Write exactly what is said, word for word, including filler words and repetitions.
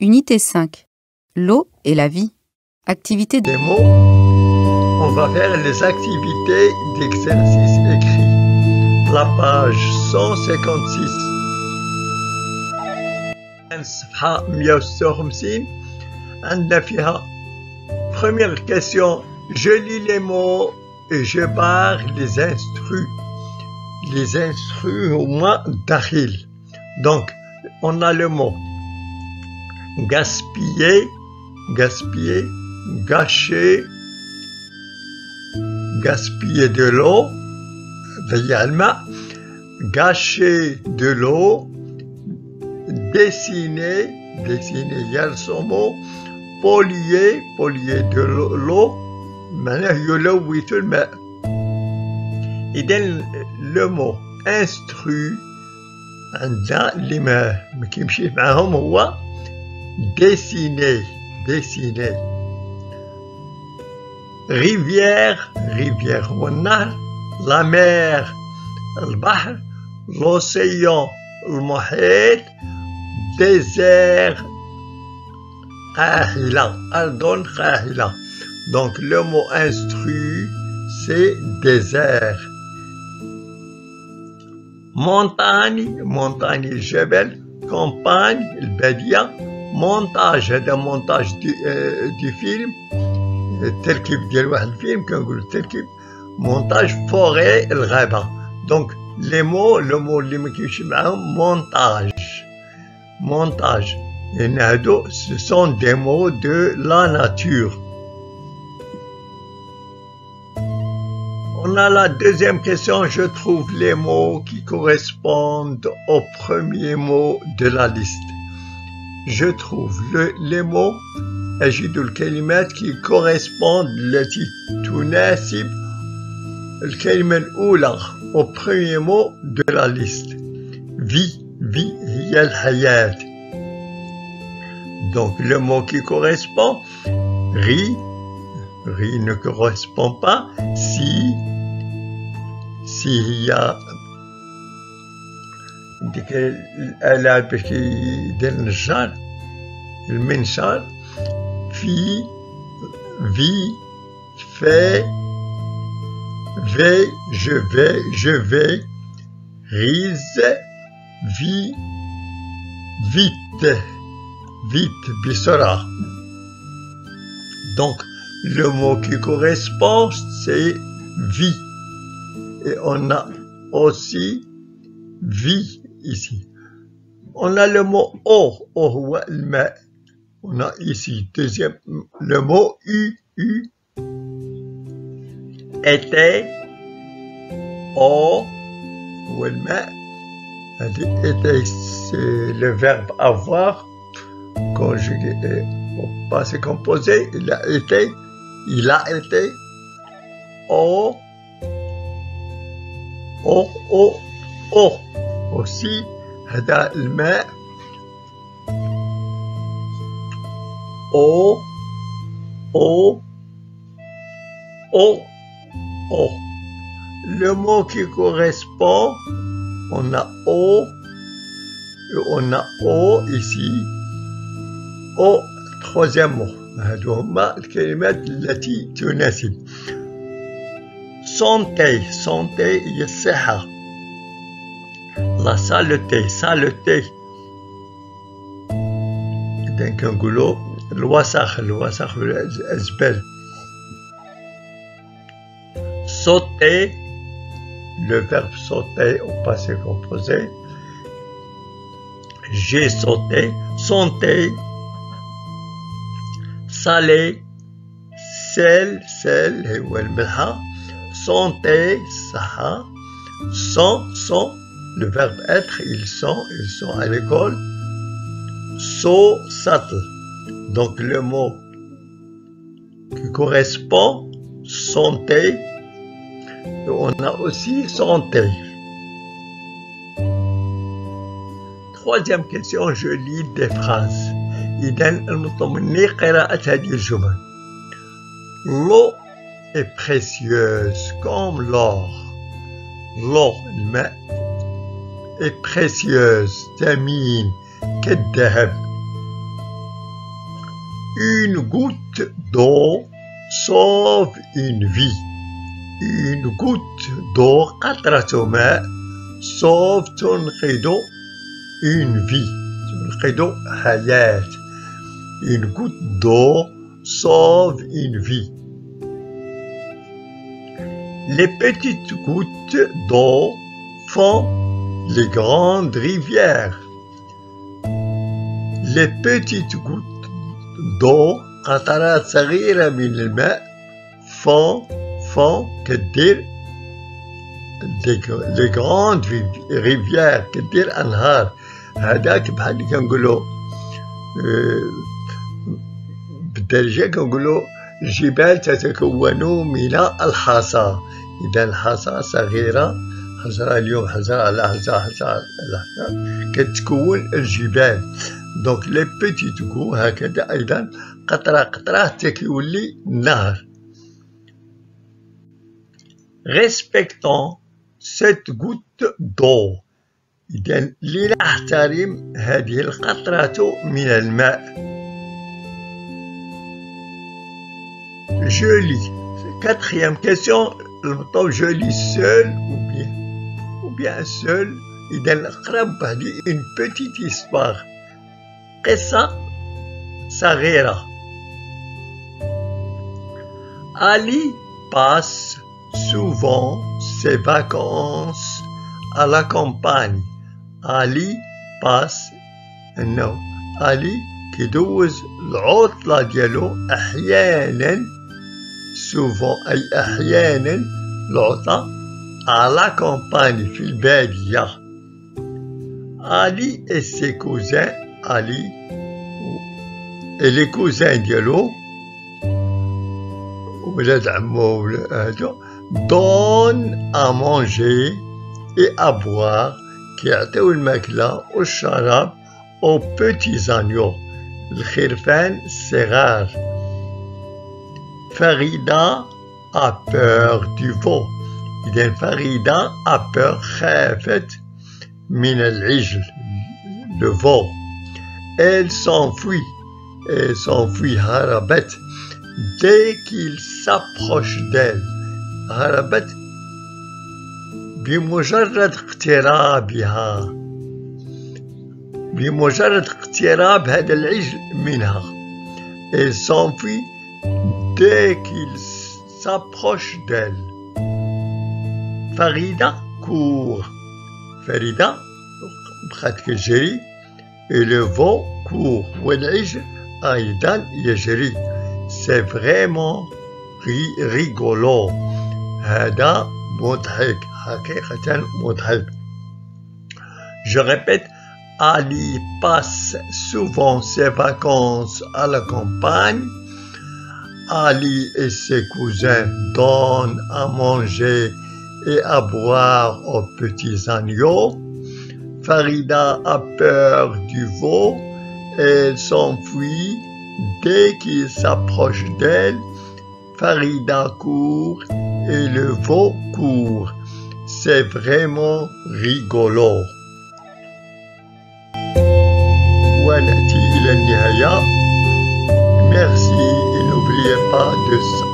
Unité cinq. L'eau et la vie. Activité de... Des mots, on va faire les activités d'exercice écrit. La page cent cinquante-six. صفحة مية وستة وخمسين عندنا فيها première question. Je lis les mots et je barre les instrus. Les instrus au moins dakhil. Donc, on a le mot gaspiller, gaspiller, gâcher, gaspiller de l'eau, gâcher de l'eau, dessiner, dessiner يرسموا, polluer, polluer de l'eau, معناه يلوث الماء. إذن le mot instru عندنا اللي ما ما كيمشي معاهم هو dessiner, dessiner. rivière, rivière هو النهر, la mer البحر, l'océan المحيط, désert قاحلة, أرض قاحلة. Donc le mot instru c'est désert. montagne, montagne الجبل, campagne البادية, montage هذا montage du, euh, du film, التركيب ديال واحد الفيلم كنقولوا التركيب, montage forêt الغابة. Donc les mots, le mot اللي ما كيمشي معاهم montage, montage. لأن هادو ce sont des mots de la nature. On a la deuxième question. Je trouve les mots qui correspondent au premier mot de la liste. Je trouve le, les mots أجد الكلمات qui correspondent التي تناسب الكلمة الأولى au premier mot de la liste. Vie, vie هي الحياة. Donc le mot qui correspond, riz, riz ne correspond pas. Si, si il y a ديك الآلة باش يدير النجار, المنشار, في, في, fait, vais, je vais, je vais, rise, vie, vite, vite, بسرعة. Donc le mot qui correspond c'est vie. Et on a aussi vie ici. On a le mot eau, eau هو الماء. On a ici deuxième le mot u, u, été, eau هو الماء. Été c'est le verbe avoir conjugué au passé composé. Il a été, il a été, eau, eau, eau, eau. aussi هذا الماء, eau, eau, eau, eau. Le mot qui correspond, on a eau, et on a eau ici, eau, troisième mot. هادو هما الكلمات التي تناسب. santé, santé هي الصحة. la saleté, saleté. إذا كنقولوا الوسخ, الوسخ الزبال. sauter, le verbe sauter au passé composé. j'ai sauté, santé. salé, sel, sel هو الملحة. santé, صحة. sont, sont, le verbe être, ils sont, ils sont à l'école. so, sattel. Donc le mot qui correspond, santé. On a aussi santé. Troisième question, je lis des phrases. إذن المطلوب مني قراءة هذه الجمل. L'eau est précieuse comme l'or. L'eau, الماء, est précieuse, ثمين كالذهب. Une goutte d'eau sauve une vie. Une goutte d'eau قطرة ماء sauve تنقذ une vie. تنقذ حياة. Une goutte d'eau sauve une vie. Les petites gouttes d'eau font les grandes rivières. Les petites gouttes d'eau قطرات صغيرة من الماء font font كدير les grandes rivières كدير أنهار. هذاك بحال اللي كنقولوا بالدارجة كنقولوا الجبال تتكون من الحصى. إذا الحصى صغيرة حجرة اليوم حجرة على حجرة حجرة على حجرة كتكون الجبال. دونك لي بيتيت غو هكذا أيضا قطرة قطرة تكيولي نهر. Respectons cette goutte d'eau. إذا لنحترم هذه القطرة من الماء. Je lis. Quatrième question. Je lis seul ou bien ou bien seul. إذا نقرأ بهذه une petite histoire. قصة صغيرة. Ali passe souvent ses vacances à la campagne. Ali passe no Ali كيدوز العطلة ديالو أحيانا souvent أي أحيانا العطلة à la campagne في البادية. Ali et ses cousins Ali et les cousins ديالو ولاد عمو هادو donnent à manger et à boire كيعطيو الماكلة والشراب aux petits agneaux الخرفان الصغار. Farida a peur du veau. إذا فريدة a peur خافت من العجل le veau. Elle s'enfuit. Elle s'enfuit هربت dès qu'il s'approche d'elle. هربت بمجرد اقترابها بمجرد اقتراب هذا العجل منها. Elle s'enfuit dès qu'il s'approche d'elle. فريدة court. فريدة بقات كتجري et le veau court والعجل أيضا يجري. C'est vraiment rigolo. هذا مضحك حقيقة مضحك. Je répète. Ali passe souvent ses vacances à la campagne. Ali et ses cousins donnent à manger et à boire aux petits agneaux. Farida a peur du veau. Elle s'enfuit dès qu'il s'approche d'elle. Farida court et le veau court. C'est vraiment rigolo. ونأتي إلى النهاية. Merci et n'oubliez pas de